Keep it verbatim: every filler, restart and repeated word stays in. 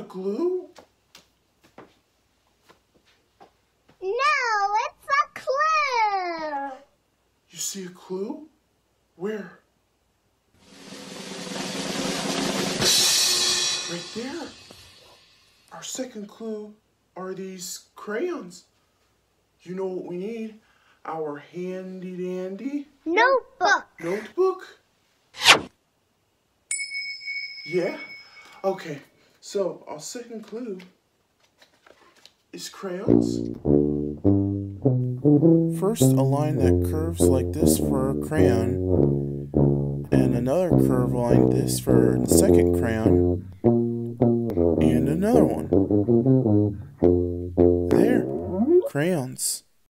glue? No, it's a clue. You see a clue? Where? Right there. Our second clue are these crayons. You know what we need? Our handy dandy Notebook. notebook? Yeah? Okay, so our second clue is crayons. First, a line that curves like this for a crayon, and another curve line this for the second crayon, and another one. There, crayons.